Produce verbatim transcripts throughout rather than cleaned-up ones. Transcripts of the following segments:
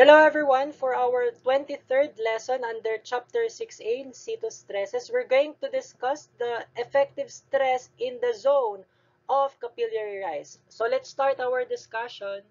Hello everyone! For our twenty-third lesson under Chapter six A, Cytostresses, we're going to discuss the effective stress in the zone of capillary rise. So let's start our discussion.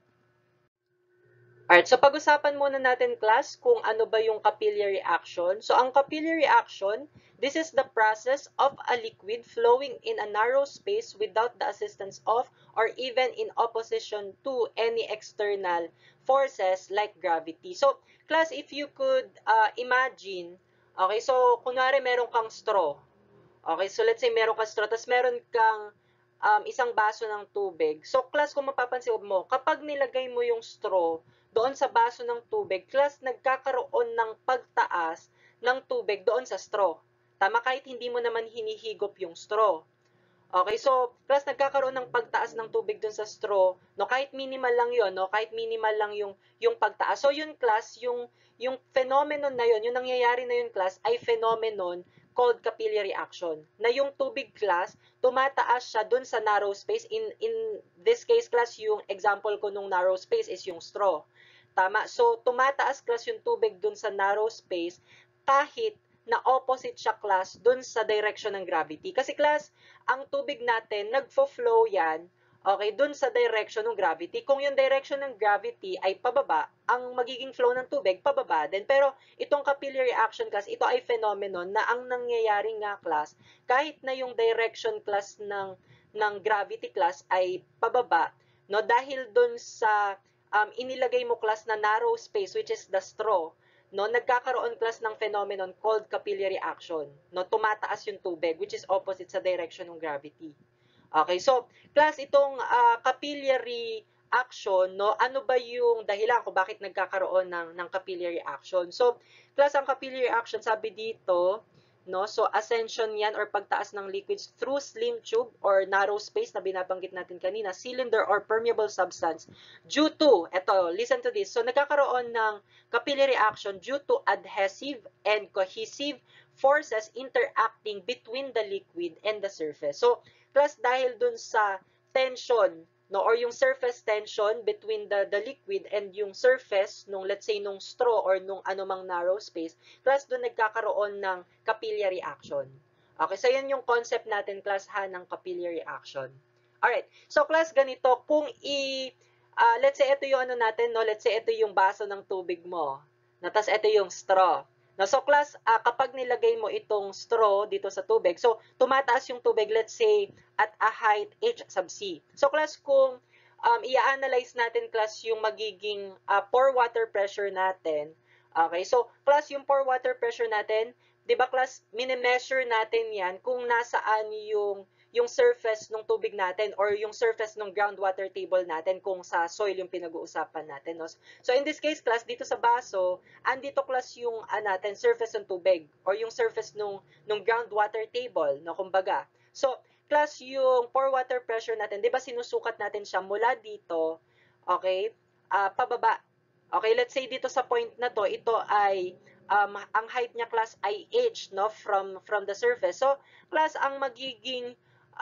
Alright, so pag-usapan muna natin class kung ano ba yung capillary action. So ang capillary action, this is the process of a liquid flowing in a narrow space without the assistance of or even in opposition to any external forces like gravity. So class, if you could uh, imagine, okay, so kunwari meron kang straw. Okay, so let's say meron kang straw, tapos meron kang um, isang baso ng tubig. So, class, kung mapapansin mo, kapag nilagay mo yung straw doon sa baso ng tubig, class, nagkakaroon ng pagtaas ng tubig doon sa straw. Tama, kahit hindi mo naman hinihigop yung straw. Okay, so, class, nagkakaroon ng pagtaas ng tubig doon sa straw, no, kahit minimal lang yon, no, kahit minimal lang yung, yung pagtaas. So, yun, class, yung, yung phenomenon na yun, yung nangyayari na yun, class, ay phenomenon called capillary action. Na yung tubig, class, tumataas siya dun sa narrow space. In, in this case, class, yung example ko nung narrow space is yung straw. Tama? So, tumataas, class, yung tubig dun sa narrow space kahit na opposite siya, class, dun sa direction ng gravity. Kasi, class, ang tubig natin, nagfo-flow yan, okay, dun sa direction ng gravity. Kung yung direction ng gravity ay pababa, ang magiging flow ng tubig, pababa din. Pero, itong capillary action, class, ito ay phenomenon na ang nangyayari nga, class, kahit na yung direction, class, ng, ng gravity, class, ay pababa, no, dahil dun sa um, inilagay mo, class, na narrow space, which is the straw, no, nagkakaroon, class, ng phenomenon called capillary action. No, tumataas yung tubig, which is opposite sa direction ng gravity. Okay, so, class, itong uh, capillary action, no, ano ba yung dahilan kung bakit nagkakaroon ng, ng capillary action? So, class, ang capillary action, sabi dito, no, so ascension yan or pagtaas ng liquids through slim tube or narrow space na binabanggit natin kanina, cylinder or permeable substance due to, eto, listen to this, so nagkakaroon ng capillary action due to adhesive and cohesive forces interacting between the liquid and the surface. So, plus dahil dun sa tension, no, or yung surface tension between the, the liquid and yung surface nung, let's say, nung straw or nung anumang narrow space, plus dun nagkakaroon ng capillary action. Okay, so yan yung concept natin, class, ha, ng capillary action. Alright, so class, ganito, kung i, uh, let's say, ito yung ano natin, no, let's say, ito yung baso ng tubig mo, na, tas ito yung straw. No, so class, uh, kapag nilagay mo itong straw dito sa tubig, so tumataas yung tubig, let's say, at a height h sub c. So class, kung um, i-analyze natin, class, yung magiging uh, pore water pressure natin, okay, so class, yung pore water pressure natin, di ba class, mini-measure natin yan kung nasaan yung yung surface ng tubig natin or yung surface ng groundwater table natin kung sa soil yung pinag-uusapan natin. No? So in this case, class, dito sa baso, andito, class, yung uh, natin, surface ng tubig or yung surface ng, ng groundwater table, no, kumbaga. So, class, yung pore water pressure natin, di ba sinusukat natin siya mula dito, okay, uh, pababa. Okay, let's say dito sa point na to, ito ay um, ang height niya, class, ay h, no, from from the surface. So, class, ang magiging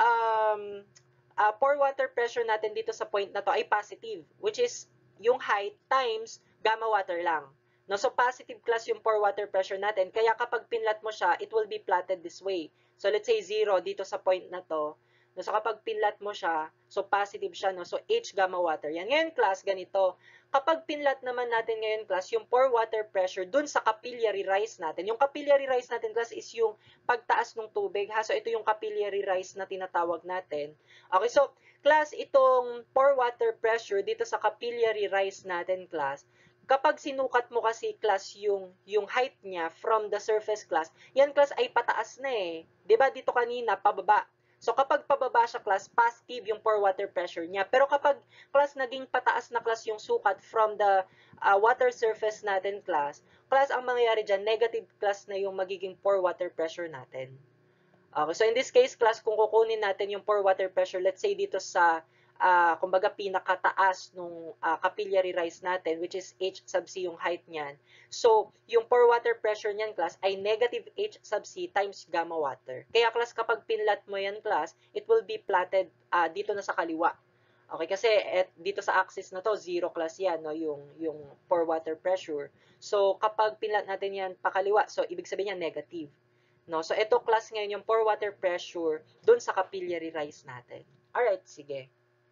um, uh, pore water pressure natin dito sa point na to ay positive, which is yung height times gamma water lang. No, so positive, class, yung pore water pressure natin. Kaya kapag pinlat mo siya, it will be plotted this way. So let's say zero dito sa point na to. No, so kapag pinlat mo siya, so positive siya, no? So H gamma water. Yan. Ngayon, class, ganito. Kapag pinlat naman natin ngayon, class, yung pore water pressure dun sa capillary rise natin. Yung capillary rise natin, class, is yung pagtaas ng tubig, ha? So ito yung capillary rise na tinatawag natin. Okay, so class, itong pore water pressure dito sa capillary rise natin, class, kapag sinukat mo kasi, class, yung, yung height niya from the surface, class, yan, class, ay pataas na eh. Diba dito kanina, pababa. So, kapag pababa siya, class, positive yung pore water pressure niya. Pero kapag, class, naging pataas na, class, yung sukat from the uh, water surface natin, class, class, ang mangyayari dyan, negative, class, na yung magiging pore water pressure natin. Okay, so in this case, class, kung kukunin natin yung pore water pressure, let's say dito sa Uh, kumbaga pinakataas nung uh, capillary rise natin, which is H sub C yung height niyan. So, yung pore water pressure niyan, class, ay negative H sub C times gamma water. Kaya, class, kapag pinlat mo yan, class, it will be plotted uh, dito na sa kaliwa. Okay, kasi et, dito sa axis na to, zero class yan, no, yung, yung pore water pressure. So, kapag pinlat natin yan pakaliwa, so, ibig sabihin yan, negative. No? So, ito class ngayon yung pore water pressure dun sa capillary rise natin. Alright, sige.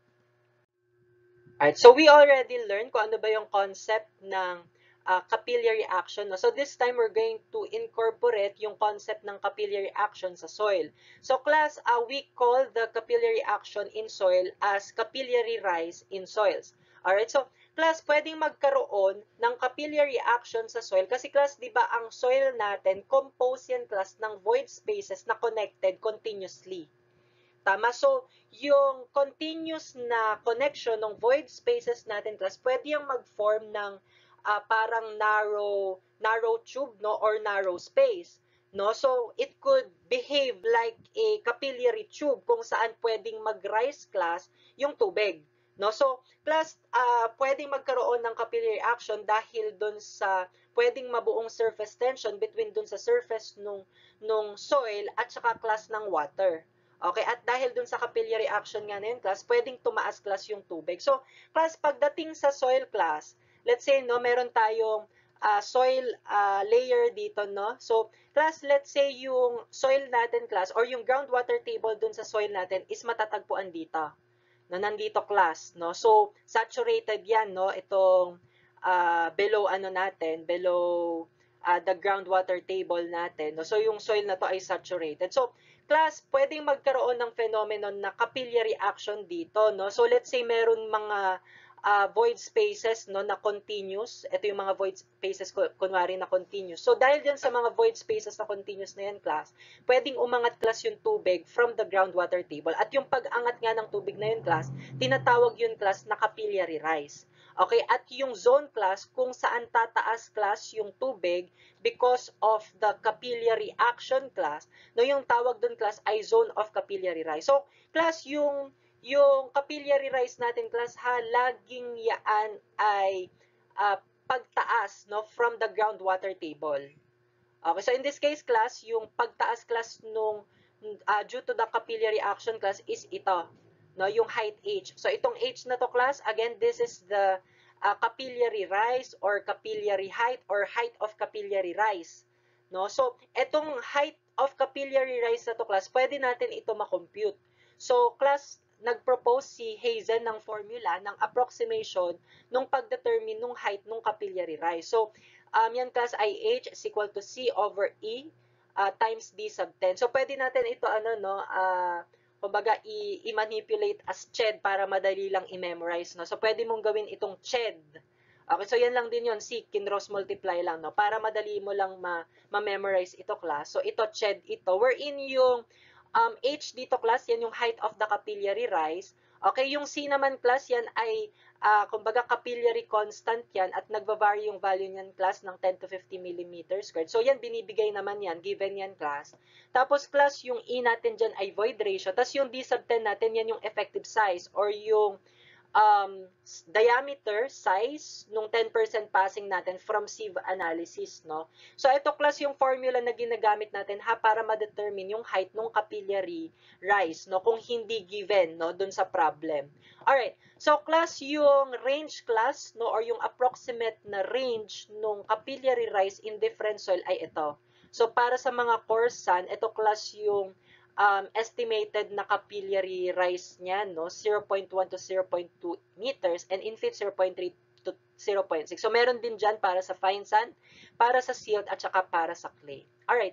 Alright, so we already learned kung ano ba yung concept ng uh, capillary action. No? So this time, we're going to incorporate yung concept ng capillary action sa soil. So class, uh, we call the capillary action in soil as capillary rise in soils. Alright, so class, pwedeng magkaroon ng capillary action sa soil kasi class, di ba, ang soil natin, composed yan class ng void spaces na connected continuously. Tama? So, yung continuous na connection ng void spaces natin, class, pwede yung mag-form ng uh, parang narrow, narrow tube, no? Or narrow space. No? So, it could behave like a capillary tube kung saan pwedeng mag-rise, class, yung tubig. No? So, class, uh, pwedeng magkaroon ng capillary action dahil dun sa pwedeng mabuong surface tension between dun sa surface nung, nung soil at saka class ng water. Okay, at dahil dun sa capillary action nga na yun, class, pwedeng tumaas, class, yung tubig. So, class, pagdating sa soil, class, let's say, no, meron tayong uh, soil uh, layer dito, no? So, class, let's say yung soil natin, class, or yung groundwater table dun sa soil natin is matatagpuan dito. No, nandito, class, no? So, saturated yan, no? Itong uh, below, ano natin, below uh, the groundwater table natin. No? So, yung soil na to ay saturated. So, class, pwedeng magkaroon ng phenomenon na capillary action dito, no? So, let's say meron mga uh, void spaces, no, na continuous. Ito yung mga void spaces, kunwari na continuous. So, dahil dyan sa mga void spaces na continuous na yan, class, pwedeng umangat, class, yung tubig from the groundwater table. At yung pag-angat nga ng tubig na yun, class, tinatawag yun, class, na capillary rise. Okay, at yung zone, class, kung saan tataas, class, yung tubig because of the capillary action, class, no, yung tawag dun, class, ay zone of capillary rise. So, class, yung yung capillary rise natin, class, ha, laging yaan ay uh, pagtaas, no, from the groundwater table. Okay, so in this case, class, yung pagtaas, class, nung uh, due to the capillary action, class, is ito, no, yung height h. So itong h na to, class, again, this is the uh, capillary rise or capillary height or height of capillary rise. No, so itong height of capillary rise na to, class, pwede natin ito ma-compute. So class, nag-propose si Hazen ng formula ng approximation nung pag-determine nung height nung capillary rise. So um, yan, class, ay h is equal to c over e uh, times d sub ten. So pwede natin ito ano, no, uh, kumbaga, i-manipulate as C H E D para madali lang i-memorize, no? So, pwede mong gawin itong C H E D. Okay, so yan lang din yun, C, kinross multiply lang, no? Para madali mo lang ma-memorize ito, class. So, ito, C H E D ito. Wherein yung um, H dito, class, yan yung height of the capillary rise. Okay, yung C naman, class, yan ay, uh, kumbaga, capillary constant yan at nagva-vary yung value niyan, class, ng ten to fifty millimeters squared. So, yan, binibigay naman yan, given yan, class. Tapos, class, yung E natin dyan ay void ratio. Tapos, yung D sub ten natin, yan yung effective size or yung um, diameter size nung ten percent passing natin from sieve analysis, no? So, ito, class, yung formula na ginagamit natin, ha, para ma-determine yung height nung capillary rise, no? Kung hindi given, no, dun sa problem. Alright, so, class, yung range, class, no, or yung approximate na range nung capillary rise in different soil ay ito. So, para sa mga coarse sand, ito, class, yung um, estimated na capillary rise niya, no, zero point one to zero point two meters, and in feet, zero point three to zero point six. So, meron din dyan para sa fine sand, para sa silt, at saka para sa clay. Alright.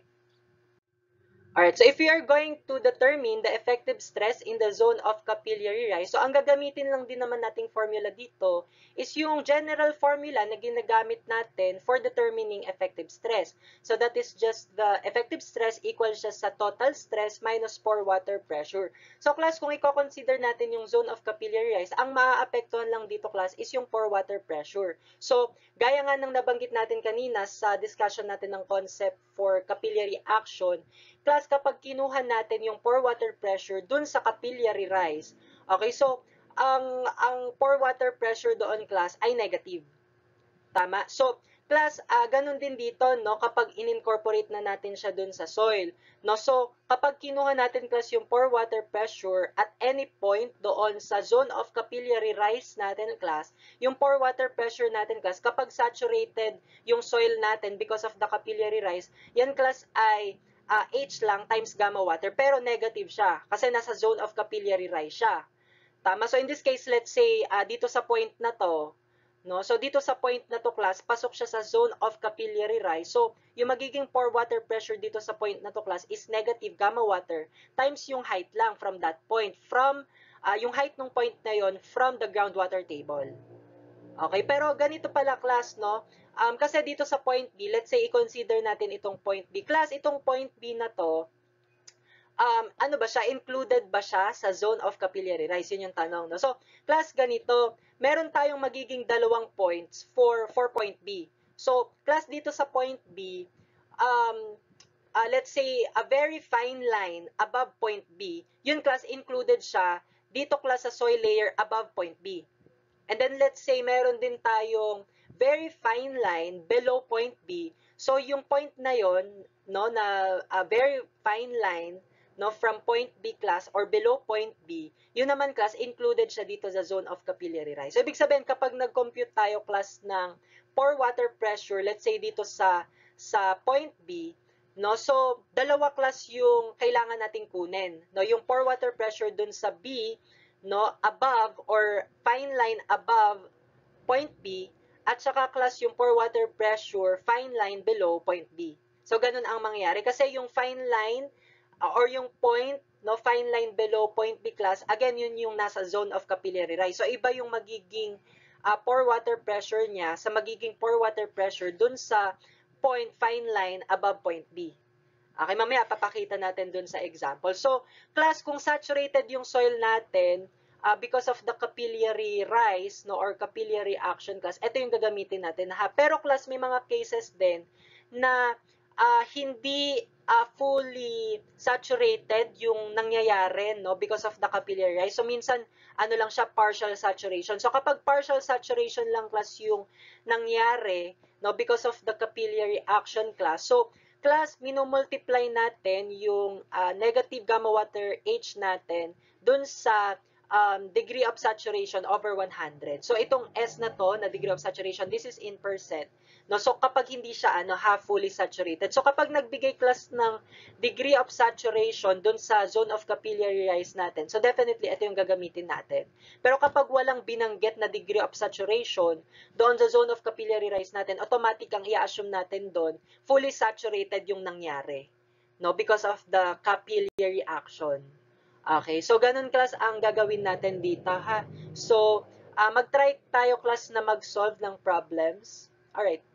Alright, so if we are going to determine the effective stress in the zone of capillary rise, so ang gagamitin lang din naman nating formula dito is yung general formula na ginagamit natin for determining effective stress. So that is just the effective stress equals just sa total stress minus pore water pressure. So class, kung i-consider natin yung zone of capillary rise, ang maaapektuhan lang dito, class, is yung pore water pressure. So, gaya nga ng nabanggit natin kanina sa discussion natin ng concept for capillary action, class, kapag kinuha natin yung pore water pressure dun sa capillary rise, okay, so, ang, ang pore water pressure doon, class, ay negative. Tama? So, class, uh, ganun din dito, no, kapag in-incorporate na natin siya dun sa soil. No? So, kapag kinuha natin, class, yung pore water pressure at any point doon sa zone of capillary rise natin, class, yung pore water pressure natin, class, kapag saturated yung soil natin because of the capillary rise, yan, class, ay uh, H lang times gamma water, pero negative siya kasi nasa zone of capillary rise siya. Tama? So, in this case, let's say, uh, dito sa point na to, no? So, dito sa point na to, class, pasok siya sa zone of capillary rise. So, yung magiging pore water pressure dito sa point na to, class, is negative gamma water times yung height lang from that point. From, uh, yung height ng point na yon from the groundwater table. Okay? Pero ganito pala, class, no? Um, kasi dito sa point B, let's say, i-consider natin itong point B. Class, itong point B na to, um, ano ba siya, included ba siya sa zone of capillary rise? Yun yung tanong. No? So, class, ganito, meron tayong magiging dalawang points for, for point B. So, class, dito sa point B, um, uh, let's say, a very fine line above point B, yun, class, included siya dito, class, sa soil layer above point B. And then, let's say, meron din tayong very fine line below point B. So, yung point na yon, no, na a very fine line, no, from point B, class, or below point B, yun naman, class, included siya dito sa zone of capillary rise. So, ibig sabihin, kapag nag-compute tayo, class, ng pore water pressure, let's say, dito sa, sa point B, no, so, dalawa, class, yung kailangan nating kunin. No, yung pore water pressure dun sa B, no, above, or fine line above point B, at saka, class, yung pore water pressure, fine line below point B. So, ganun ang mangyayari. Kasi yung fine line, or yung point, no, fine line below point B, class, again, yun yung nasa zone of capillary rise. So, iba yung magiging uh, pore water pressure niya sa magiging pore water pressure dun sa point fine line above point B. Okay, mamaya papakita natin dun sa example. So, class, kung saturated yung soil natin, uh, because of the capillary rise, no, or capillary action, class, ito yung gagamitin natin. Ha? Pero, class, may mga cases din na uh, hindi uh, fully saturated yung nangyayari, no, because of the capillary rise. So, minsan, ano lang siya, partial saturation. So, kapag partial saturation lang, class, yung nangyari, no, because of the capillary action, class, so, class, minumultiply natin yung uh, negative gamma water H natin dun sa um, degree of saturation over one hundred. So, itong S na to, na degree of saturation, this is in percent. No? So, kapag hindi siya ano, half fully saturated. So, kapag nagbigay, class, ng degree of saturation dun sa zone of capillary rise natin, so definitely, ito yung gagamitin natin. Pero kapag walang binanggit na degree of saturation doon sa zone of capillary rise natin, automatic ang i-assume natin doon, fully saturated yung nangyari. No? Because of the capillary action. Okay, so ganun, class, ang gagawin natin dito, ha? So, uh, mag-try tayo, class, na mag-solve ng problems. Alright.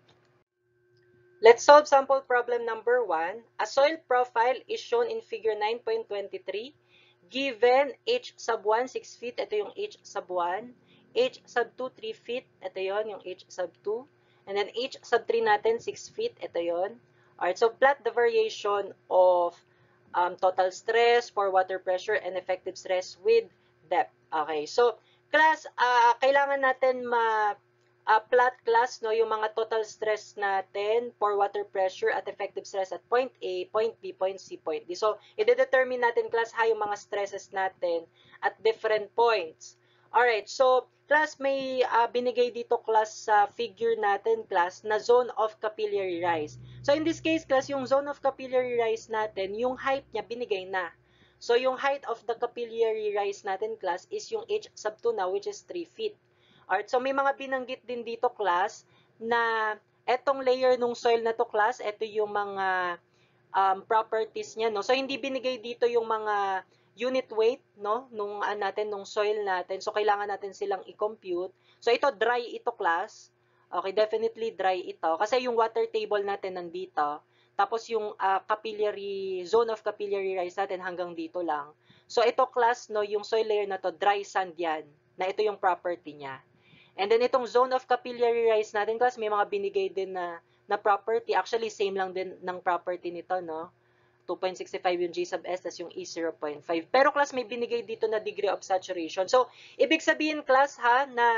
Let's solve sample problem number one. A soil profile is shown in figure nine point two three. Given H sub one, six feet. Ito yung H sub one. H sub two, three feet. Ito yon yung H sub two. And then H sub three natin, six feet. Ito yon. Alright, so plot the variation of um, total stress, pore water pressure, and effective stress with depth. Okay, so class, uh, kailangan natin ma Uh, plot, class, no, yung mga total stress natin, pore water pressure at effective stress at point A, point B, point C, point D. So, i-determine natin, class, ha, yung mga stresses natin at different points. Alright, so, class, may uh, binigay dito, class, sa figure natin, class, na zone of capillary rise. So, in this case, class, yung zone of capillary rise natin, yung height niya binigay na. So, yung height of the capillary rise natin, class, is yung H sub two na, which is three feet. Alright, so may mga binanggit din dito, class, na etong layer ng soil na to, class, ito yung mga um, properties niya, no? So, hindi binigay dito yung mga unit weight, no, nung uh, natin, nung soil natin. So, kailangan natin silang i-compute. So, ito, dry ito, class. Okay, definitely dry ito. Kasi yung water table natin nandito. Tapos, yung uh, capillary, zone of capillary rise natin hanggang dito lang. So, ito, class, no, yung soil layer na to, dry sand yan, na ito yung property niya. And then, itong zone of capillary rise natin, class, may mga binigay din na, na property. Actually, same lang din ng property nito, no? two point six five yung G sub S, tas yung E zero point five. Pero, class, may binigay dito na degree of saturation. So, ibig sabihin, class, ha, na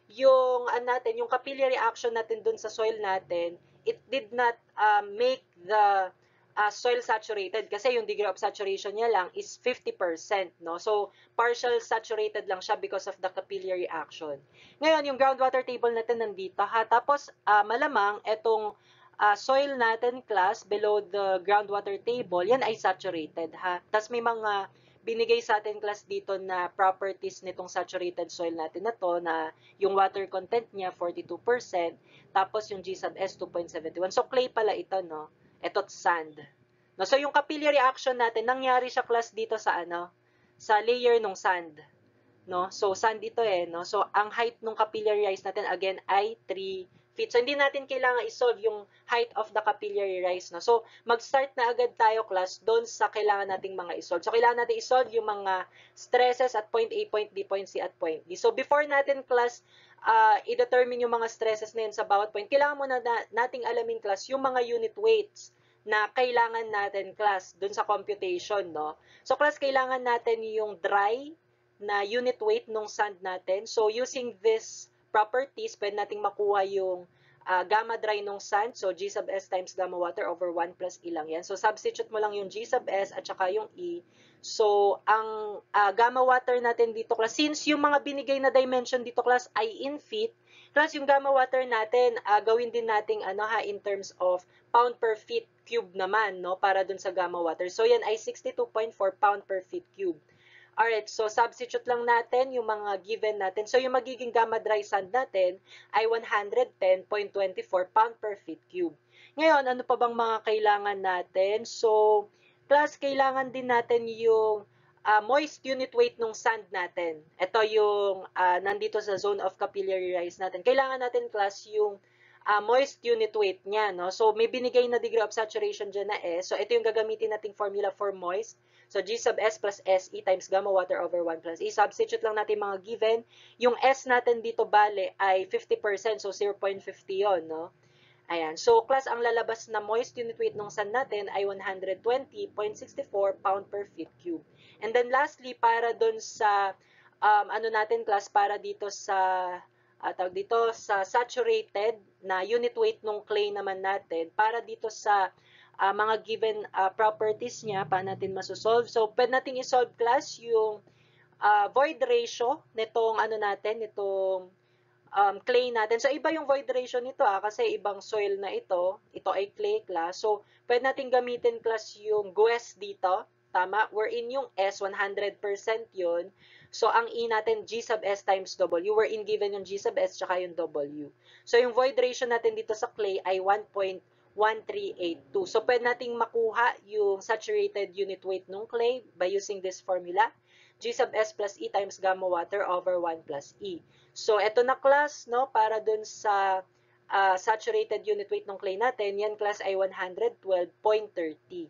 yung ano natin, yung capillary action natin dun sa soil natin, it did not uh, make the uh, soil saturated kasi yung degree of saturation niya lang is fifty percent, no? So, partial saturated lang siya because of the capillary action. Ngayon, yung groundwater table natin nandito, ha? Tapos, uh, malamang, etong uh, soil natin, class, below the groundwater table, yan ay saturated, ha? Tapos may mga binigay sa atin, class, dito na properties nitong saturated soil natin na to, na yung water content niya, forty-two percent, tapos yung G sub S, two point seven one. So, clay pala ito, no? Ito't sand. No? So, yung capillary action natin, nangyari siya, class, dito sa ano? Sa layer ng sand. No? So, sand ito eh. No? So, ang height ng capillary rise natin, again, ay three feet. So, hindi natin kailangan i-solve yung height of the capillary rise. No? So, mag-start na agad tayo, class, doon sa kailangan nating mga i-solve. So, kailangan natin i-solve yung mga stresses at point A, point B, point C, at point D. So, before natin, class, uh, i-determine yung mga stresses na yun sa bawat point, kailangan muna na nating alamin, class, yung mga unit weights na kailangan natin, class, doon sa computation, no? So, class, kailangan natin yung dry na unit weight ng sand natin. So, using this properties, pwede nating makuha yung uh, gamma dry ng sand. So, G sub S times gamma water over one plus E lang yan. So, substitute mo lang yung G sub S at saka yung E. So, ang uh, gamma water natin dito, class, since yung mga binigay na dimension dito, class, ay in feet, class, yung gamma water natin, uh, gawin din nating ano ha, in terms of pound per feet cube naman, no, para dun sa gamma water. So, yan ay sixty-two point four pound per feet cube. Alright, so substitute lang natin yung mga given natin. So, yung magiging gamma dry sand natin ay one hundred ten point two four pound per feet cube. Ngayon, ano pa bang mga kailangan natin? So, plus, kailangan din natin yung uh, moist unit weight ng sand natin. Ito yung uh, nandito sa zone of capillary rise natin. Kailangan natin, class, yung uh, moist unit weight niya. No? So, may binigay na degree of saturation dyan na S. So, ito yung gagamitin nating formula for moist. So, G sub S plus S E times gamma water over one plus E. Substitute lang natin mga given. Yung S natin dito, bale, ay fifty percent. So, zero point five zero yun, no? Ayan. So, class, ang lalabas na moist unit weight ng sand natin ay one hundred twenty point six four pound per feet cube. And then, lastly, para dun sa, um, ano natin, class, para dito sa, uh, tawag dito, sa saturated na unit weight ng clay naman natin, para dito sa Uh, mga given uh, properties niya, paano natin masosolve. So, pwede natin i-solve, class, yung uh, void ratio nitong ano natin, nitong um, clay natin. So, iba yung void ratio nito ah, kasi ibang soil na ito. Ito ay clay, class. So, pwede natin gamitin, class, yung G W E S dito. Tama? Wherein yung S, one hundred percent yun. So, ang E natin, G sub S times W. Wherein given yung G sub S tsaka yung W. So, yung void ratio natin dito sa clay ay one point one three eight two. So, pwede nating makuha yung saturated unit weight ng clay by using this formula. G sub S plus E times gamma water over one plus E. So, eto na, class, no, para dun sa uh, saturated unit weight ng clay natin, yan, class, ay one hundred twelve point three zero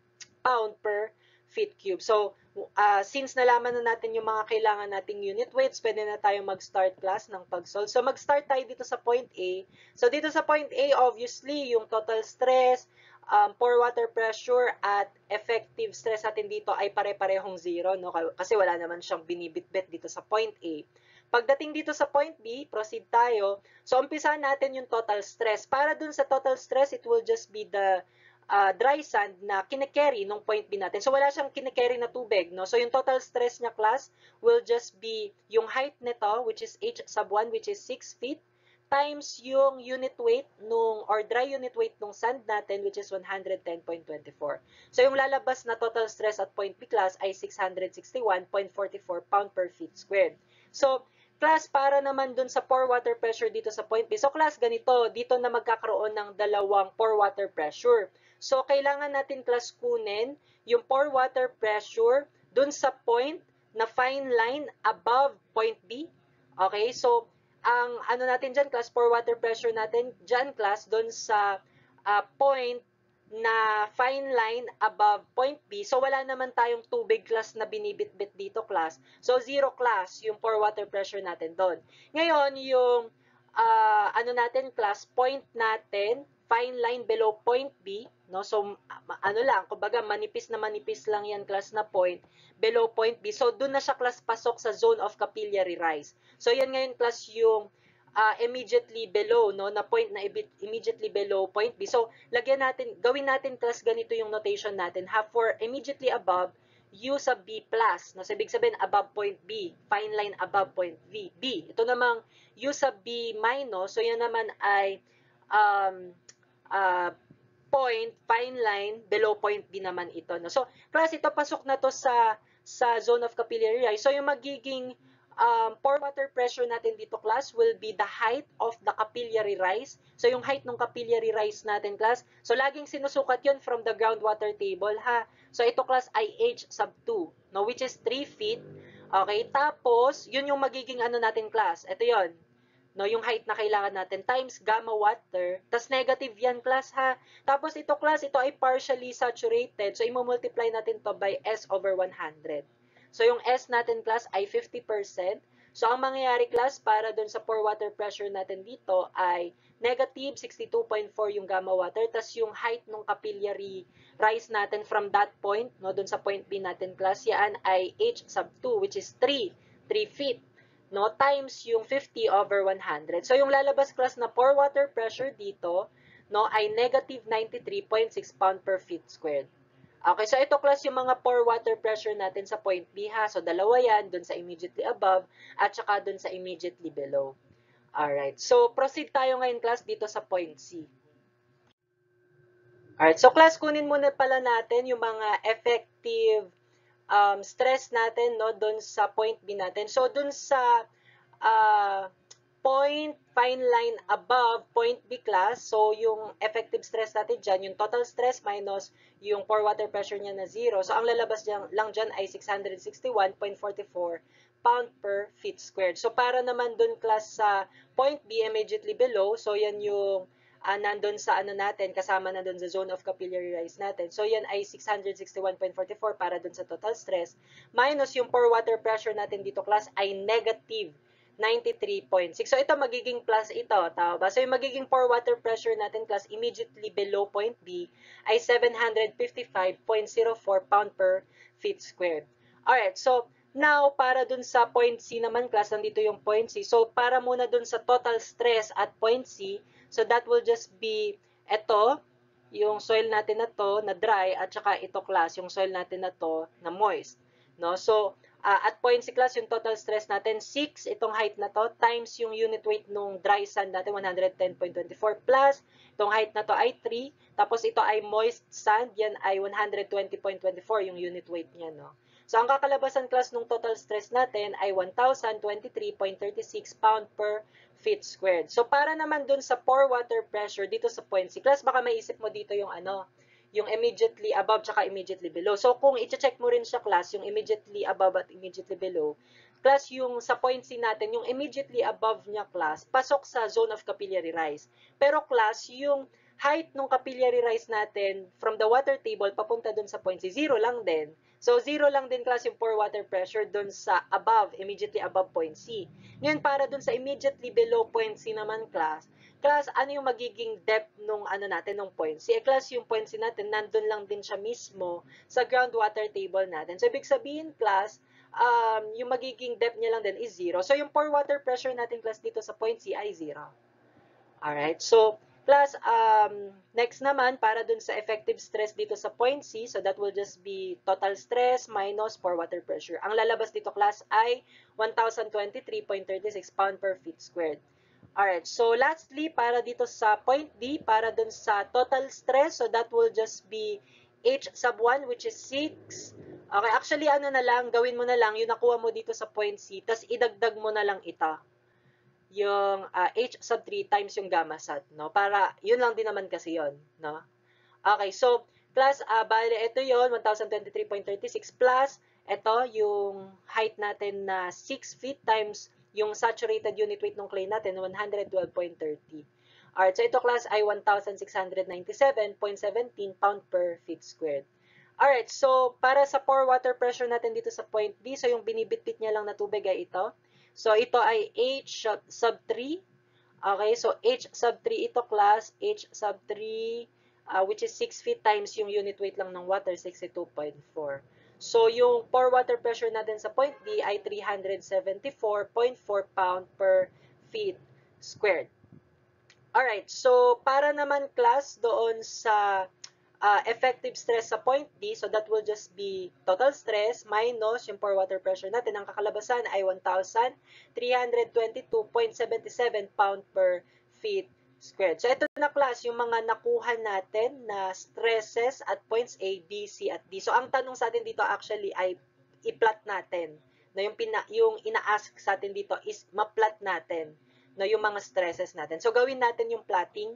pound per feet cube. So, uh, since nalaman na natin yung mga kailangan nating unit weights, pwede na tayo mag-start, class, ng pag-solve. So, mag-start tayo dito sa point A. So, dito sa point A, obviously, yung total stress, um, pore water pressure, at effective stress natin dito ay pare-parehong zero, no? Kasi wala naman siyang binibitbit dito sa point A. Pagdating dito sa point B, proceed tayo. So, umpisahan natin yung total stress. Para dun sa total stress, it will just be the Uh, dry sand na kine-carry nung point B natin. So, wala siyang kine-carry na tubig, no? So, yung total stress niya, class, will just be yung height nito, which is H sub one, which is six feet, times yung unit weight nung, or dry unit weight nung sand natin, which is one hundred ten point two four. So, yung lalabas na total stress at point B, class, ay six hundred sixty-one point four four pound per feet squared. So, class, para naman dun sa pore water pressure dito sa point B. So, class, ganito, dito na magkakaroon ng dalawang pore water pressure. So, kailangan natin, class, kunin yung pore water pressure dun sa point na fine line above point B. Okay? So, ang ano natin dyan, class, pore water pressure natin dyan, class, dun sa uh, point na fine line above point B. So, wala naman tayong tubig, class, na binibitbit dito, class. So, zero, class, yung pore water pressure natin doon. Ngayon, yung uh, ano natin, class, point natin, fine line below point B, no? So, ano lang, kumbaga, manipis na manipis lang yan, class, na point, below point B. So, doon na siya, class, pasok sa zone of capillary rise. So, yan ngayon, class, yung uh, immediately below, no, na point na immediately below point B. So, lagyan natin, gawin natin class ganito yung notation natin. Ha, for immediately above, U sub B plus. No? So, ibig sabihin, above point B. Fine line above point B. B. Ito namang U sub B minus. So, yan naman ay um, uh, point, fine line, below point B naman ito. No? So, class, ito pasok na to sa sa zone of capillary rise. So, yung magiging um, pore water pressure natin dito, class, will be the height of the capillary rise. So, yung height ng capillary rise natin, class. So, laging sinusukat yun from the groundwater table, ha. So, ito, class, ay H sub two, no, which is three feet. Okay, tapos, yun yung magiging ano natin, class. Ito yun. No, yung height na kailangan natin times gamma water. Tas negative yan, class, ha. Tapos ito, class, ito ay partially saturated. So, i-multiply natin to by S over one hundred. So, yung S natin, class, ay fifty percent. So, ang mangyayari, class, para dun sa pore water pressure natin dito ay negative sixty-two point four yung gamma water. Tas yung height ng capillary rise natin from that point, no, dun sa point B natin, class, yan ay H sub two, which is three, three feet. No, times yung fifty over one hundred. So, yung lalabas, class, na pore water pressure dito, no, ay negative ninety-three point six pound per feet squared. Okay, so ito, class, yung mga pore water pressure natin sa point B, ha. So, dalawa yan, dun sa immediately above, at saka dun sa immediately below. Alright, so proceed tayo ngayon, class, dito sa point C. Alright, so class, kunin muna pala natin yung mga effective um, stress natin, no, dun sa point B natin. So, dun sa uh, point, fine line above point B, class, so yung effective stress natin dyan, yung total stress minus yung pore water pressure niya na zero. So, ang lalabas dyan, lang dyan ay six hundred sixty-one point four four pound per feet squared. So, para naman dun, class, sa point B immediately below, so yan yung Uh, nandun sa ano natin, kasama na dun sa zone of capillary rise natin. So, yan ay six hundred sixty-one point four four para dun sa total stress. Minus yung pore water pressure natin dito, class, ay negative ninety-three point six. So, ito magiging plus ito. Tama ba? So, yung magiging pore water pressure natin, class, immediately below point B ay seven hundred fifty-five point zero four pound per feet squared. Alright, so, now, para dun sa point C naman, class, nandito yung point C. So, para muna dun sa total stress at point C, so that will just be ito, yung soil natin na to na dry, at saka ito, class, yung soil natin na to na moist. No? So, uh, at point C, class, yung total stress natin, six, itong height na to, times yung unit weight nung dry sand natin, one hundred ten point two four, plus, itong height na to ay three, tapos ito ay moist sand, yan ay one hundred twenty point two four yung unit weight niya, no? So, ang kakalabasan, class, nung total stress natin ay one thousand twenty-three point three six pound per feet squared. So, para naman dun sa pore water pressure dito sa point C, class, baka maisip mo dito yung ano, yung immediately above tsaka immediately below. So, kung i-check mo rin siya, class, yung immediately above at immediately below, class, yung sa point C natin, yung immediately above niya, class, pasok sa zone of capillary rise. Pero, class, yung height ng capillary rise natin from the water table papunta dun sa point C, zero lang din. So, zero lang din, class, yung pore water pressure dun sa above, immediately above point C. Ngayon, para dun sa immediately below point C naman, class, class, ano yung magiging depth nung ano natin, nung point C? Eh, class, yung point C natin, nandun lang din siya mismo sa groundwater table natin. So, ibig sabihin, class, um, yung magiging depth niya lang din is zero. So, yung pore water pressure natin, class, dito sa point C ay zero. Alright, so, plus, um, next naman, para dun sa effective stress dito sa point C, so that will just be total stress minus pore water pressure. Ang lalabas dito, class, ay one thousand twenty-three point three six pound per feet squared. Alright, so lastly, para dito sa point D, para dun sa total stress, so that will just be H sub one, which is six. Okay, actually, ano na lang, gawin mo na lang, yung nakuha mo dito sa point C, tas idagdag mo na lang ito, yung uh, H sub three times yung gamma sat, no? Para, yun lang din naman kasi yun, no? Okay, so, plus, uh, bale, ito yun, one thousand twenty-three point three six, plus, ito, yung height natin na six feet times yung saturated unit weight ng clay natin, one hundred twelve point three zero. Alright, so ito, class, ay one thousand six hundred ninety-seven point one seven pound per feet squared. Alright, so, para sa pore water pressure natin dito sa point B, so yung binibitbit niya lang na tubig ay ito. So, ito ay H sub three. Okay, so H sub three ito, class. H sub three, uh, which is six feet times yung unit weight lang ng water, sixty-two point four. So, yung pore water pressure natin sa point B ay three hundred seventy-four point four pound per feet squared. Alright, so para naman class doon sa uh, effective stress sa point D, so that will just be total stress minus yung pore water pressure natin. Ang kakalabasan ay one thousand three hundred twenty-two point seven seven pound per feet squared. So ito na class, yung mga nakuha natin na stresses at points A, B, C, at D. So ang tanong sa atin dito actually ay i-plot natin. Na yung, pina, yung ina-ask sa atin dito is ma-plot natin no, yung mga stresses natin. So, gawin natin yung plotting.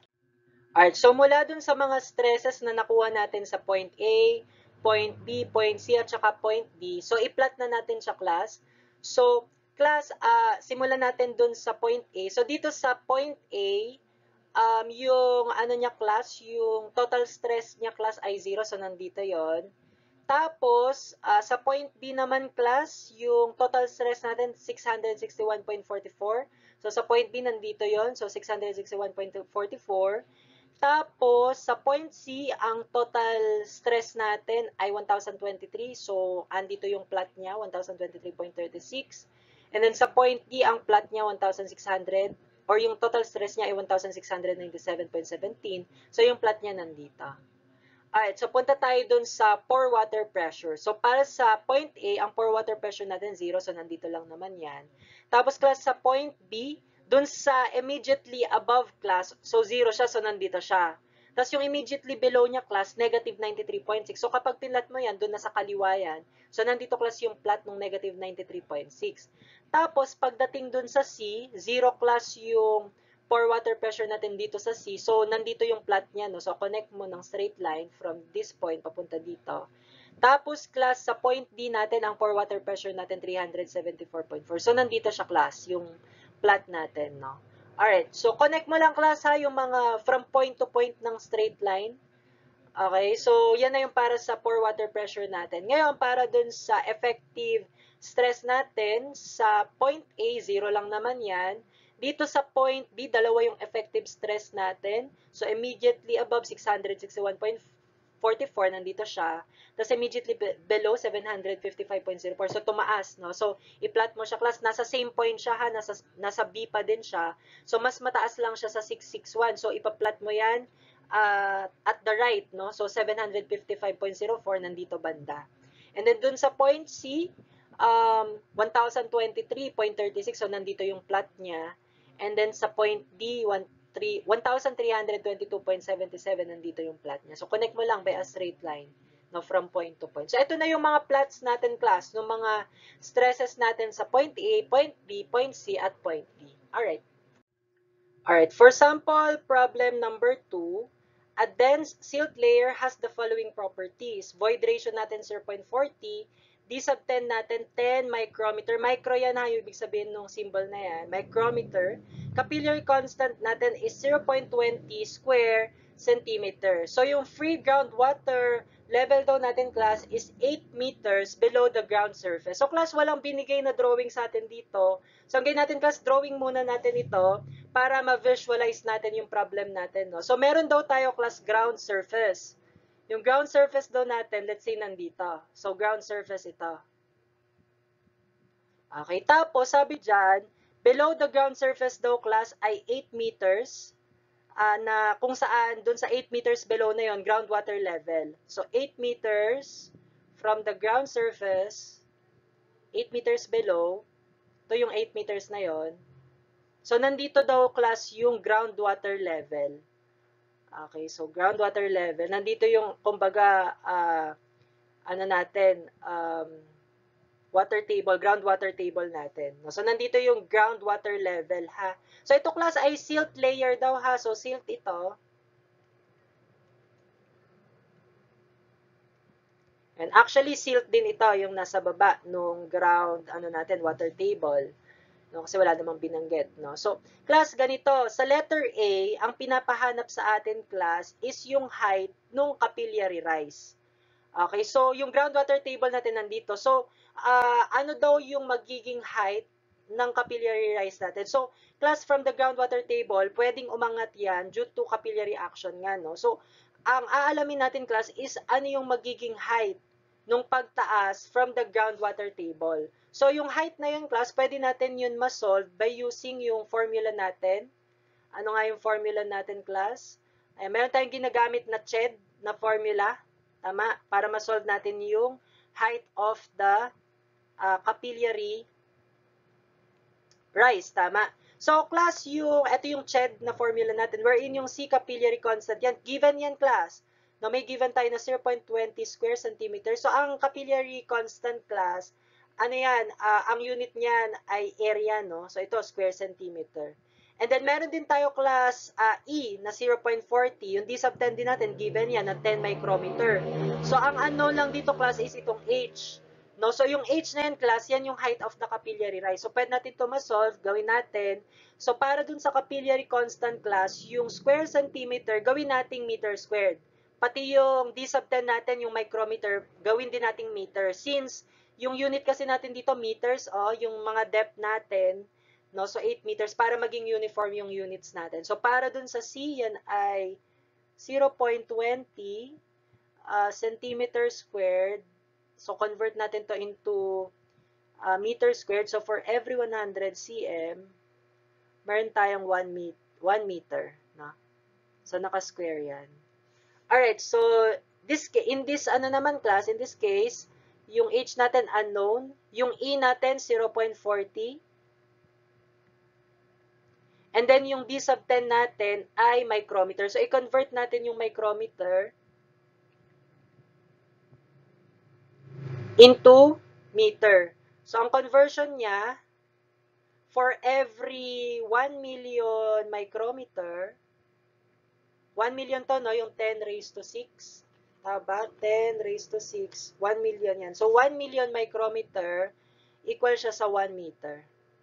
Alright, so mula dun sa mga stresses na nakuha natin sa point A, point B, point C, at saka point D, so i-plot na natin siya, class. So, class, uh, simulan natin dun sa point A. So, dito sa point A, um, yung ano niya, class, yung total stress niya, class, ay zero. So, nandito yon. Tapos, uh, sa point B naman, class, yung total stress natin, six hundred sixty-one point four four. So, sa point B, nandito yon. So, six hundred sixty-one point four four. Tapos, sa point C, ang total stress natin ay one thousand twenty-three. So, andito yung plot niya, one thousand twenty-three point three six. And then, sa point D, ang plot niya, one thousand six hundred. Or yung total stress niya ay one thousand six hundred ninety-seven point one seven. So, yung plot niya nandito. Alright, so punta tayo dun sa pore water pressure. So, para sa point A, ang pore water pressure natin zero. So, nandito lang naman yan. Tapos, class, sa point B, dun sa immediately above class, so zero siya, so nandito siya. Tapos, yung immediately below niya, class, negative ninety-three point six. So, kapag pinlat mo yan, dun nasa kaliwa yan. So, nandito, class, yung plot ng negative ninety-three point six. Tapos, pagdating dun sa C, zero, class, yung pore water pressure natin dito sa C. So, nandito yung plot niya, no? So, connect mo ng straight line from this point papunta dito. Tapos, class, sa point D natin, ang pore water pressure natin, three hundred seventy-four point four. So, nandito siya, class, yung plot natin, no? Alright, so, connect mo lang, class, ha, yung mga from point to point ng straight line. Okay, so, yan na yung para sa pore water pressure natin. Ngayon, para dun sa effective stress natin, sa point A, zero lang naman yan. Dito sa point B, dalawa yung effective stress natin. So, immediately above six hundred sixty-one point four four, nandito siya. Tapos, immediately below seven hundred fifty-five point zero four. So, tumaas, no? So, i-plot mo siya, class. Nasa same point siya, ha? Nasa, nasa B pa din siya. So, mas mataas lang siya sa six sixty-one. So, ipa-plot mo yan uh, at the right, no? So, seven hundred fifty-five point zero four, nandito banda. And then, dun sa point C, um, one thousand twenty-three point three six. So, nandito yung plot niya. And then sa point D, one thousand three hundred twenty-two point seven seven, nandito yung plot niya. So, connect mo lang by a straight line, no, from point to point. So, ito na yung mga plots natin, class, ng mga stresses natin sa point A, point B, point C, at point D. Alright. Alright, for sample problem number two, a dense silt layer has the following properties. Void ratio natin zero point four zero. D sub ten natin, ten micrometer. Micro yan, ha, yung ibig sabihin ng symbol na yan. Micrometer. Capillary constant natin is zero point two zero square centimeter. So, yung free groundwater level daw natin, class, is eight meters below the ground surface. So, class, walang binigay na drawing sa atin dito. So, ang gawin natin, class, drawing muna natin ito para ma-visualize natin yung problem natin, no? So, meron daw tayo, class, ground surface. Yung ground surface daw natin, let's say, nandito. So, ground surface ito. Okay, tapos, sabi dyan, below the ground surface daw, class, ay eight meters, uh, na kung saan, dun sa eight meters below na yon, groundwater level. So, eight meters from the ground surface, eight meters below, ito yung eight meters na yon. So, nandito daw, class, yung groundwater level. Okay, so groundwater level. Nandito yung, kumbaga, uh, ano natin, um, water table, groundwater table natin. So, nandito yung groundwater level, ha. So, ito, class, ay silt layer daw, ha. So, silt ito. And actually, silt din ito, yung nasa baba nung ground, ano natin, water table. No, kasi wala namang binanggit, no? So, class, ganito. Sa letter A, ang pinapahanap sa atin, class, is yung height nung capillary rise. Okay, so, yung groundwater table natin nandito. So, uh, ano daw yung magiging height ng capillary rise natin? So, class, from the groundwater table, pwedeng umangat yan due to capillary action nga, no? So, ang aalamin natin, class, is ano yung magiging height nung pagtaas from the groundwater table. So, yung height na yun, class, pwede natin yun ma-solve by using yung formula natin. Ano nga yung formula natin, class? Ay, meron tayong ginagamit na C H E D na formula. Tama? Para ma-solve natin yung height of the uh, capillary rise. Tama? So, class, yung, ito yung C H E D na formula natin, wherein yung C capillary constant, yan, given yan, class. No, may given tayo na zero point two zero square centimeter. So, ang capillary constant, class, ano yan, uh, ang unit niyan ay area, no? So, ito, square centimeter. And then, meron din tayo, class, uh, E na zero point four zero. Yung D sub ten din natin, given yan, na ten micrometer. So, ang unknown lang dito, class, is itong H. No? So, yung H na yan, class, yan yung height of the capillary rise. So, pwede natin ito ma-solve, gawin natin. So, para dun sa capillary constant, class, yung square centimeter, gawin nating meter squared. Pati yung D sub ten natin, yung micrometer, gawin din nating meter. Since, yung unit kasi natin dito, meters, oh, yung mga depth natin, no? So, eight meters, para maging uniform yung units natin. So, para dun sa C, yan ay zero point two zero uh, centimeter squared. So, convert natin to into uh, meter squared. So, for every one hundred centimeters, meron tayong one meter. No? So, naka-square yan. Alright, so, this, in this, ano naman, class, in this case, yung H natin unknown, yung E natin zero point four zero, and then yung D sub ten natin ay micrometer. So, i-convert natin yung micrometer into meter. So, ang conversion niya, for every one million micrometer, one million to, no? Yung ten raised to six. Taba? ten raised to six. one million yan. So, one million micrometer equal siya sa one meter.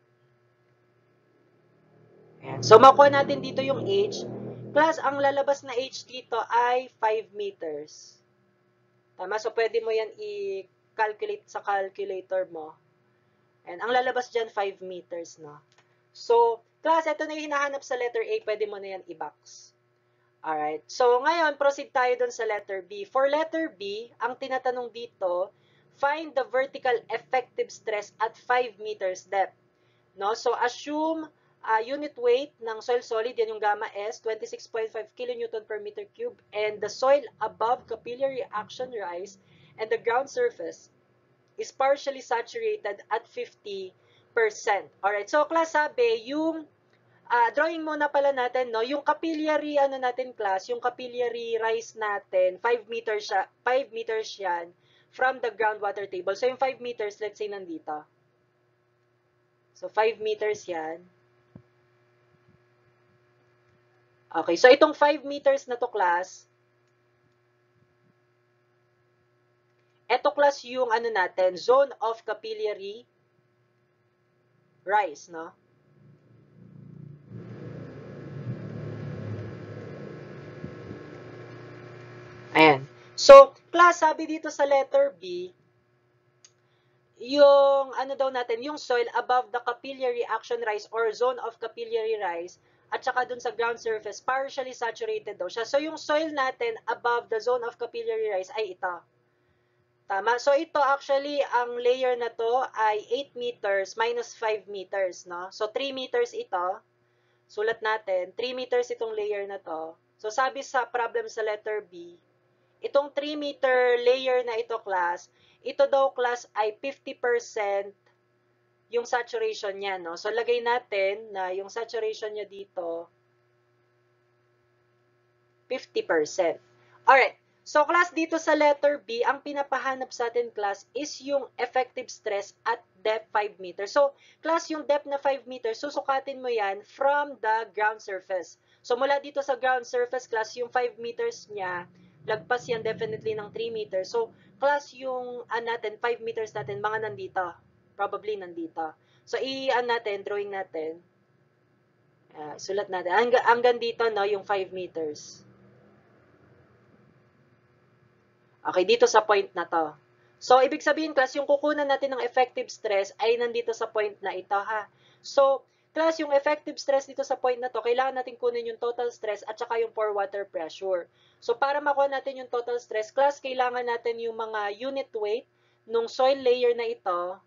Ayan. So, makuha natin dito yung H. Plus, ang lalabas na H dito ay five meters. Tama? So, pwede mo yan i-calculate sa calculator mo. And ang lalabas dyan, five meters, no? So, class, ito na yung hinahanap sa letter A. Pwede mo na yan i-box. Alright. So, ngayon, proceed tayo dun sa letter B. For letter B, ang tinatanong dito, find the vertical effective stress at five meters depth. No? So, assume uh, unit weight ng soil solid, yan yung gamma S, twenty-six point five kilonewton per meter cube, and the soil above capillary action rise and the ground surface is partially saturated at fifty percent. Alright, so class, sabi, yung uh, drawing muna pala natin, no, yung capillary, ano natin, class, yung capillary rise natin, five meters siya, five meters yan from the groundwater table. So, yung five meters, let's say, nandito. So, five meters yan. Okay, so itong five meters na to, class, ito, class, yung ano natin, zone of capillary rise, no? Ayan. So, class, sabi dito sa letter B, yung ano daw natin, yung soil above the capillary action rise or zone of capillary rise, at saka dun sa ground surface, partially saturated daw siya. So, yung soil natin above the zone of capillary rise ay ito. Tama? So, ito actually, ang layer na to ay eight meters minus five meters, no? So, three meters ito. Sulat natin, three meters itong layer na to. So, sabi sa problem sa letter B, itong three meter layer na ito, class, ito daw, class, ay fifty percent yung saturation niya, no? So, lagay natin na yung saturation niya dito, fifty percent. Alright. So, class, dito sa letter B, ang pinapahanap sa atin, class, is yung effective stress at depth five meters. So, class, yung depth na five meters, susukatin mo yan from the ground surface. So, mula dito sa ground surface, class, yung five meters niya, lagpas yan definitely ng three meters. So, class, yung uh, natin, five meters natin, mga nandito. Probably nandito. So, i-an natin, drawing natin. Uh, sulat natin. Hang hanggang dito, no, yung five meters. Okay, dito sa point na to. So, ibig sabihin, class, yung kukunan natin ng effective stress ay nandito sa point na ito, ha. So, class, yung effective stress dito sa point na to, kailangan natin kunin yung total stress at saka yung pore water pressure. So, para makuha natin yung total stress, class, kailangan natin yung mga unit weight nung soil layer na ito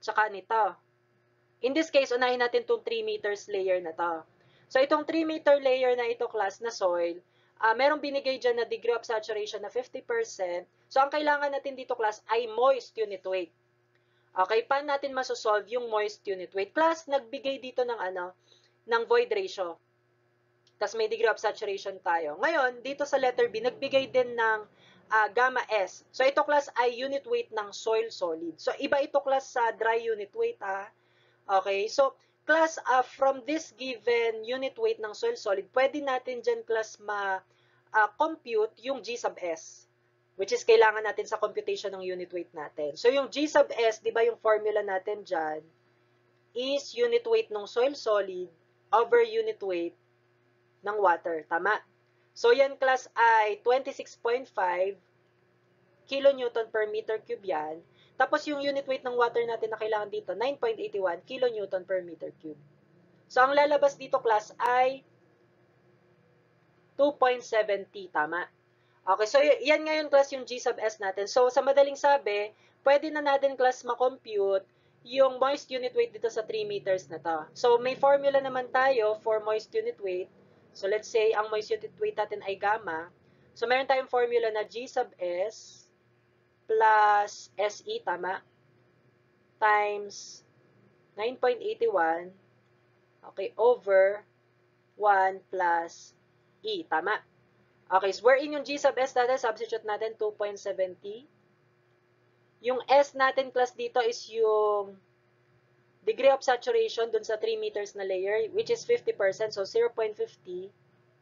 tsaka nito. In this case, unahin natin itong three meters layer na to. So, itong three meter layer na ito, class, na soil, uh, merong binigay dyan na degree of saturation na fifty percent. So, ang kailangan natin dito, class, ay moist unit weight. Okay, paano natin masosolve yung moist unit weight? Class, nagbigay dito ng ano, ng void ratio. Tapos may degree of saturation tayo. Ngayon, dito sa letter B, nagbigay din ng uh, gamma S. So, ito, class, ay unit weight ng soil solid. So, iba ito, class, sa dry unit weight, ha? Okay, so, class, uh, from this given unit weight ng soil solid, pwede natin dyan, class, ma-compute uh, yung G sub S, which is kailangan natin sa computation ng unit weight natin. So, yung G sub S, di ba yung formula natin dyan, is unit weight ng soil solid over unit weight ng water. Tama? So, yan, class, ay twenty-six point five kilonewton per meter cube yan. Tapos, yung unit weight ng water natin na kailangan dito, nine point eight one kilonewton per meter cube. So, ang lalabas dito, class, ay two point seven T. Tama? Okay, so yan ngayon, class, yung G sub S natin. So, sa madaling sabi, pwede na natin, class, ma-compute yung moist unit weight dito sa three meters na to. So, may formula naman tayo for moist unit weight. So, let's say, ang moist unit weight natin ay gamma. So, meron tayong formula na G sub S plus S E, tama? Times nine point eight one, okay, over one plus E, tama? Okay, so wherein yung G sub S natin, substitute natin two point seven T. Yung S natin, class, dito is yung degree of saturation dun sa three meters na layer, which is fifty percent, so zero point five zero.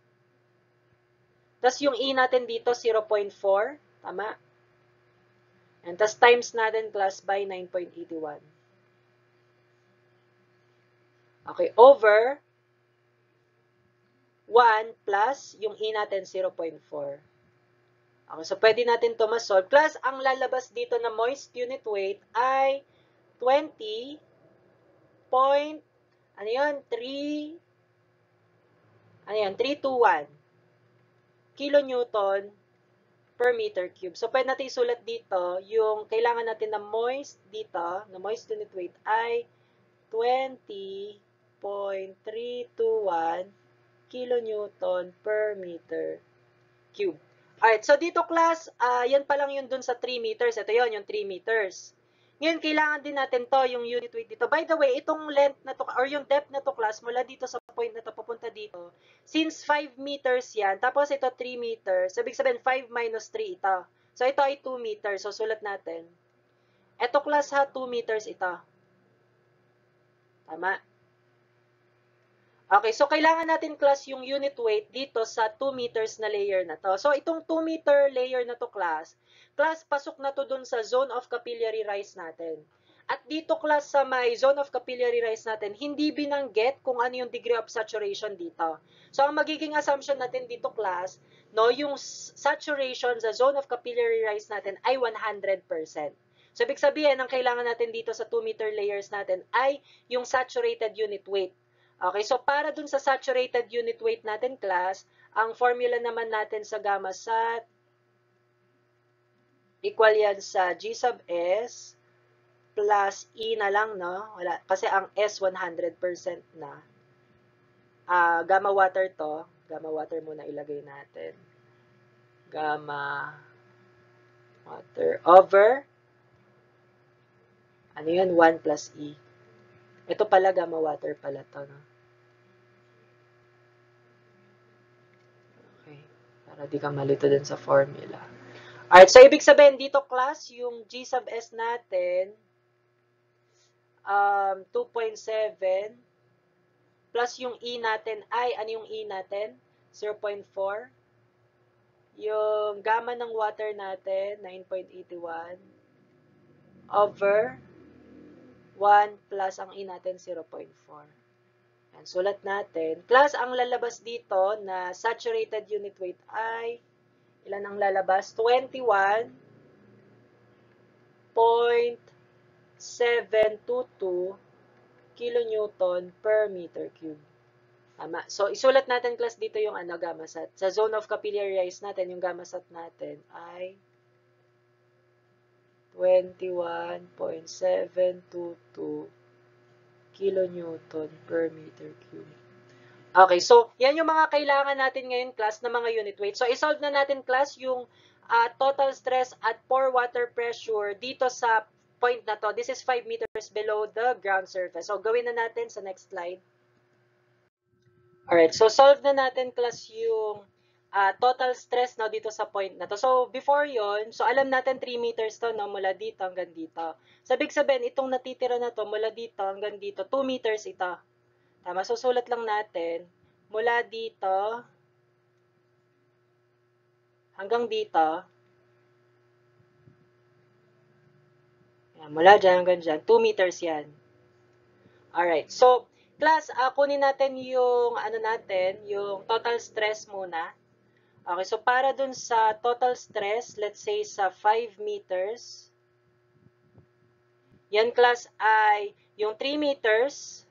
Tapos yung E natin dito, zero point four, tama? And tas times natin, class, by nine point eight one. Okay, over one plus yung E natin, zero point four. Okay, so pwede natin ito ma-solve. Class, ang lalabas dito na moist unit weight ay twenty point, ano yun, three, ano yun, three two one kilonewton per meter cube. So, pwede natin isulat dito, yung kailangan natin na moist dito, na moist unit weight ay twenty point three two one kilonewton per meter cube. Alright, so dito, class, uh, yan pa lang yun dun sa three meters. Ito yun, yung three meters. Ngayon, kailangan din natin to, yung unit weight dito. By the way, itong length na to, or yung depth na to, class, mula dito sa point na to, papunta dito, since five meters yan, tapos ito three meters, so, ibig sabihin, five minus three ito. So, ito ay two meters. So, sulat natin. Ito, class, ha, two meters ito. Tama? Okay, so kailangan natin, class, yung unit weight dito sa two meters na layer na to. So, itong two meter layer na to, class, class, pasok na to dun sa zone of capillary rise natin. At dito, class, sa may zone of capillary rise natin, hindi binanggit kung ano yung degree of saturation dito. So, ang magiging assumption natin dito, class, no, yung saturation sa zone of capillary rise natin ay one hundred percent. So, ibig sabihin, ang kailangan natin dito sa two meter layers natin ay yung saturated unit weight. Okay, so para dun sa saturated unit weight natin, class, ang formula naman natin sa gamma sat, equal yan sa G sub S plus E na lang, no? Wala, kasi ang S one hundred percent na. Uh, gamma water to. Gamma water muna ilagay natin. Gamma water over, ano yun? one plus E. Ito pala, gamma water pala to, no? Okay. Para di ka malito din sa formula. Alright, so ibig sabihin dito, class, yung G sub S natin, um, two point seven, plus yung E natin ay, ano yung E natin? zero point four. Yung gamma ng water natin, nine point eight one, over one plus ang E natin, zero point four. Yan, sulat natin. Plus, ang lalabas dito na saturated unit weight ay, ilan ang lalabas? twenty-one point seven two two kilonewton per meter cube. Tama. So, isulat natin, class, dito yung ano, gamma sat. Sa zone of capillary rise natin, yung gamma sat natin ay twenty-one point seven two two kilonewton per meter cube. Okay, so yan yung mga kailangan natin ngayon, class, na mga unit weight. So, isolve na natin, class, yung uh, total stress at pore water pressure dito sa point na to. This is five meters below the ground surface. So, gawin na natin sa next slide. Alright, so solve na natin, class, yung uh, total stress no, dito sa point na to. So, before yon, so alam natin three meters to, no, mula dito hanggang dito. Sabi sabihin, itong natitira na to, mula dito hanggang dito, two meters ito. Tama, susulat lang natin, mula dito hanggang dito, yan, mula dyan hanggang dyan, two meters yan. Alright, so, class, uh, kunin natin yung, ano natin, yung total stress muna. Okay, so para dun sa total stress, let's say sa five meters, yan, class, ay yung three meters,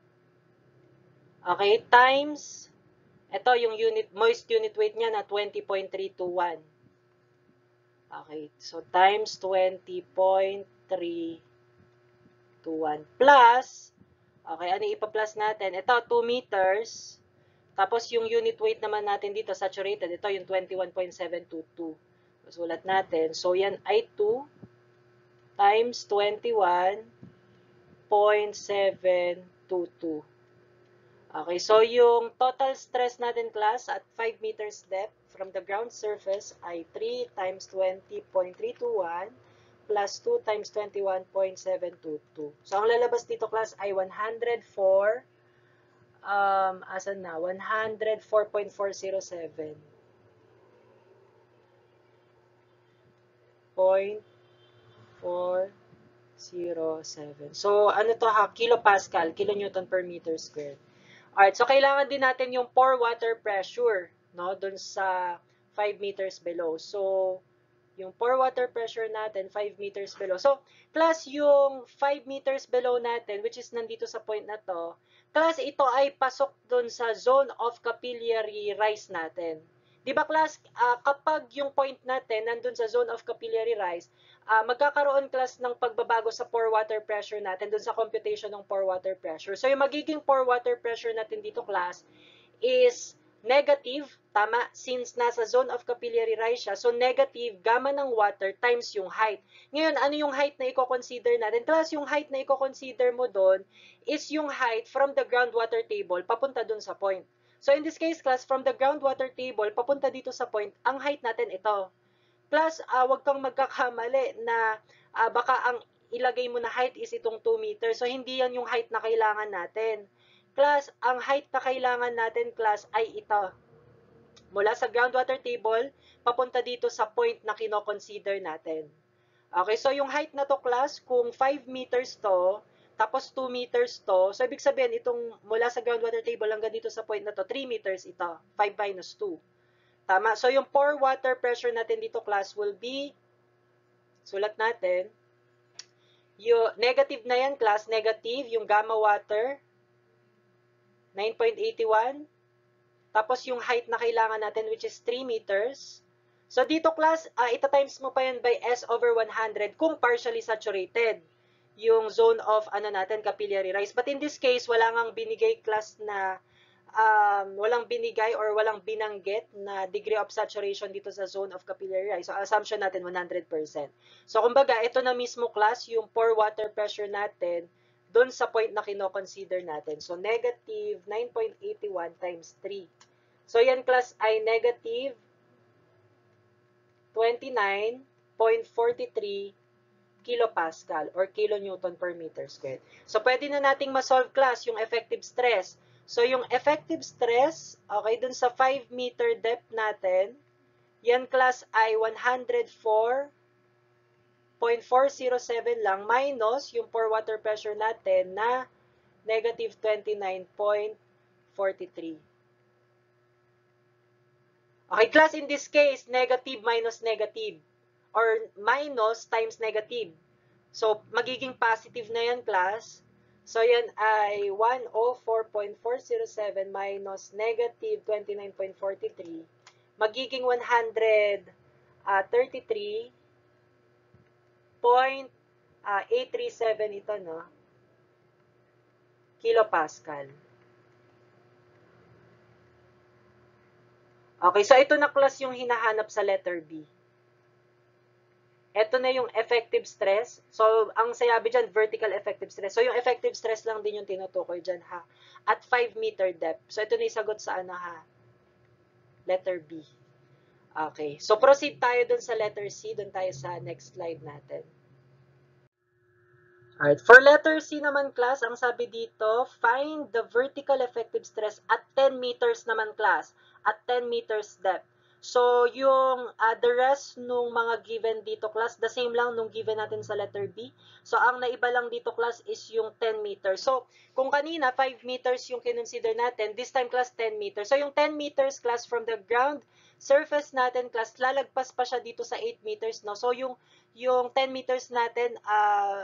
okay, times, ito yung unit, moist unit weight niya na twenty point three two one. Okay, so times twenty point three two one plus, okay, ano ipa-plus natin? Ito, two meters, tapos yung unit weight naman natin dito, saturated, ito yung twenty-one point seven two two. Sulat natin. So, yan ay two times twenty-one point seven two two. Okay, so yung total stress natin, class, at five meters depth from the ground surface ay three times twenty point three two one plus two times twenty-one point seven two two. So, ang lalabas dito, class, ay one hundred four, um, asan na? one hundred four point four zero seven. point four zero seven. So, ano to ha? Kilopascal, kilonewton per meter squared. Alright, so kailangan din natin yung pore water pressure, no, dun sa five meters below. So, yung pore water pressure natin, five meters below. So, class, yung five meters below natin, which is nandito sa point na to, class, ito ay pasok dun sa zone of capillary rise natin. Di ba, class, uh, kapag yung point natin nandun sa zone of capillary rise, uh, magkakaroon, class, ng pagbabago sa pore water pressure natin dun sa computation ng pore water pressure. So, yung magiging pore water pressure natin dito, class, is negative, tama, since nasa zone of capillary rise siya. So, negative gamma ng water times yung height. Ngayon, ano yung height na i-consider natin? Class, yung height na i-consider mo doon is yung height from the groundwater table papunta dun sa point. So, in this case, class, from the groundwater table papunta dito sa point, ang height natin ito. Plus, uh, wag kang magkakamali na uh, baka ang ilagay mo na height is itong two meters. So, hindi yan yung height na kailangan natin. Class, ang height na kailangan natin, class, ay ito. Mula sa groundwater table, papunta dito sa point na kino-consider natin. Okay, so yung height na to, class, kung five meters to, tapos two meters to, so ibig sabihin, itong mula sa groundwater table hanggang dito sa point na to, three meters ito, five minus two. Tama? So, yung pore water pressure natin dito, class, will be, sulat natin, yung negative na yan, class, negative, yung gamma water, nine point eight one. Tapos, yung height na kailangan natin, which is three meters. So, dito, class, uh, ita-times mo pa yan by S over one hundred kung partially saturated yung zone of, ano natin, capillary rise. But in this case, wala ngang binigay, class, na Um, walang binigay or walang binanggit na degree of saturation dito sa zone of capillary rise. So, assumption natin one hundred percent. So, kumbaga, ito na mismo, class, yung pore water pressure natin dun sa point na kino-consider natin. So, negative nine point eight one times three. So, yan, class, ay negative twenty-nine point four three kilopascal or kilonewton per meter squared. So, pwede na nating ma-solve, class, yung effective stress. So, yung effective stress, okay, dun sa five meter depth natin, yan, class, ay one hundred four point four zero seven lang minus yung pore water pressure natin na negative twenty-nine point four three. Okay, class, in this case, negative minus negative or minus times negative. So, magiging positive na yan, class. So, yan ay one hundred four point four zero seven minus negative twenty-nine point four three. Magiging one hundred thirty-three point eight three seven ito, no? Kilopascal. Okay, so ito na class yung hinahanap sa letter B. Ito na yung effective stress. So, ang sayabi dyan, vertical effective stress. So, yung effective stress lang din yung tinutukoy dyan, ha? At five meter depth. So, ito na yung sagot sa ano, ha? Letter B. Okay. So, proceed tayo dun sa letter C. Dun tayo sa next slide natin. Alright. For letter C naman, class, ang sabi dito, find the vertical effective stress at ten meters naman, class. At ten meters depth. So, yung uh, the rest nung mga given dito, class, the same lang nung given natin sa letter B. So, ang naiba lang dito, class, is yung ten meters. So, kung kanina, five meters yung kinonsider natin, this time, class, ten meters. So, yung ten meters, class, from the ground surface natin, class, lalagpas pa siya dito sa eight meters, no? So, yung, yung ten meters natin, ah, uh,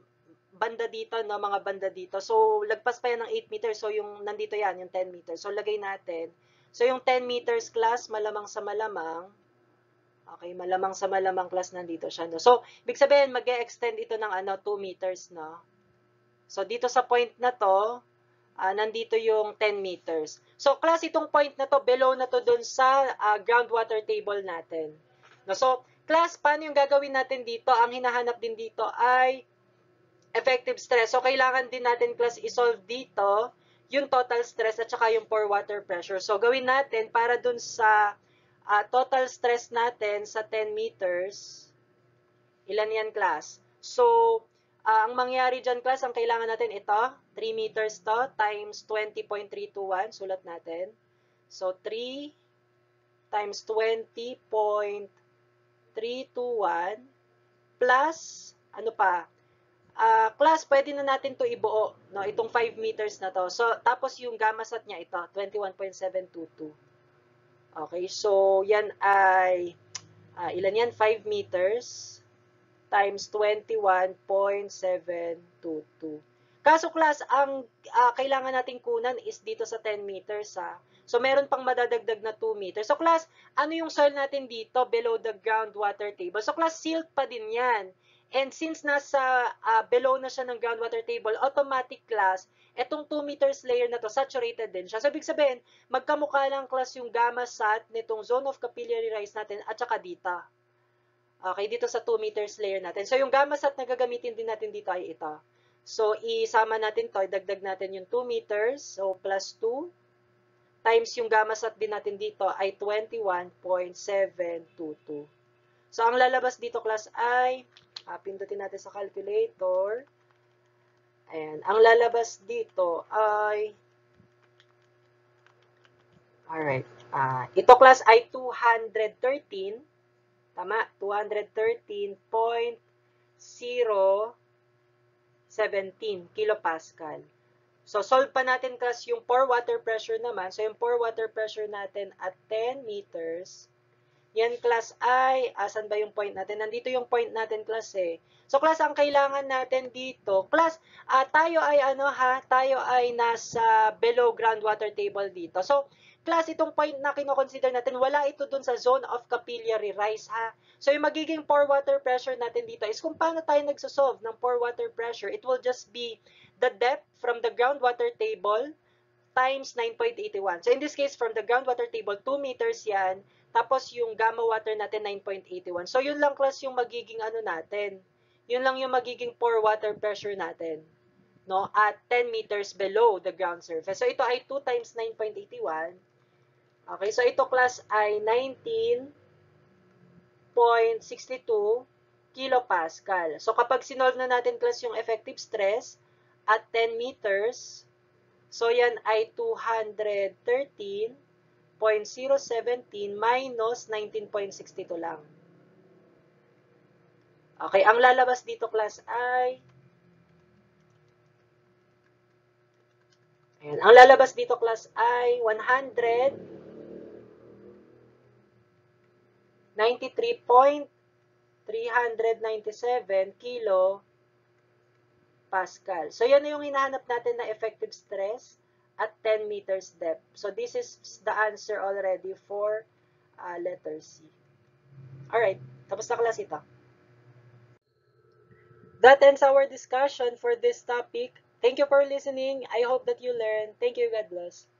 banda dito, no, mga banda dito. So, lagpas pa yan ng eight meters. So, yung nandito yan, yung ten meters. So, lagay natin. So, yung ten meters, class, malamang sa malamang. Okay, malamang sa malamang, class, nandito siya, no. So, ibig sabihin, mag-e-extend ito ng ano, two meters, no. So, dito sa point na to, uh, nandito yung ten meters. So, class, itong point na to, below na to dun sa uh, groundwater table natin. No, so, class, paano yung gagawin natin dito? Ang hinahanap din dito ay effective stress. So, kailangan din natin, class, isolve dito yung total stress at saka yung pore water pressure. So, gawin natin para dun sa uh, total stress natin sa ten meters. Ilan yan, class? So, uh, ang mangyari dyan, class, ang kailangan natin ito, three meters to times twenty point three two one. Sulat natin. So, three times twenty point three two one plus, ano pa, Uh, class, pwede na natin to ibuo, no? Itong five meters na to. So, tapos yung gamma sat niya ito, twenty-one point seven two two. Okay, so yan ay, uh, ilan yan? five meters times twenty-one point seven two two. Kaso, class, ang uh, kailangan nating kunan is dito sa ten meters, ha? So, meron pang madadagdag na two meters. So, class, ano yung soil natin dito below the groundwater table? So, class, silt pa din yan. And since nasa uh, below na siya ng groundwater table, automatic, class, etong two meters layer na to, saturated din siya. So, ibig sabihin, magkamukha lang, class, yung gamma sat nitong zone of capillary rise natin at saka dito. Okay, dito sa two meters layer natin. So, yung gamma sat na gagamitin din natin dito ay ito. So, isama natin to, idagdag natin yung two meters, so plus two, times yung gamma sat din natin dito ay twenty-one point seven two two. So, ang lalabas dito, class, ay Uh, pindutin natin sa calculator. Ayan. Ang lalabas dito ay alright. Uh, ito, class, ay two hundred thirteen. Tama? two hundred thirteen point zero one seven kilopascal. So, solve pa natin, class, yung pore water pressure naman. So, yung pore water pressure natin at ten meters. Yan, class, ay, asan ba yung point natin? Nandito yung point natin, class, eh. So, class, ang kailangan natin dito, class, uh, tayo ay, ano, ha, tayo ay nasa below groundwater table dito. So, class, itong point na kinoconsider natin, wala ito dun sa zone of capillary rise, ha. So, yung magiging pore water pressure natin dito is kung paano tayo nagsosolve ng pore water pressure, it will just be the depth from the groundwater table times nine point eight one. So, in this case, from the groundwater table, two meters yan. Tapos, yung gamma water natin, nine point eight one. So, yun lang, class, yung magiging ano natin. Yun lang yung magiging pore water pressure natin. No? At ten meters below the ground surface. So, ito ay two times nine point eight one. Okay, so ito, class, ay nineteen point six two kilopascal. So, kapag sinolve na natin, class, yung effective stress at ten meters, so, yan ay two hundred thirteen point zero one seven minus nineteen point six two lang. Okay, ang lalabas dito, class, ay ayan, ang lalabas dito, class, ay one hundred ninety-three point three nine seven kilo pascal. So, yan na yung hinahanap natin na effective stress at ten meters depth. So, this is the answer already for uh, letter C. Alright, tapos na, class, ito. That ends our discussion for this topic. Thank you for listening. I hope that you learned. Thank you. God bless.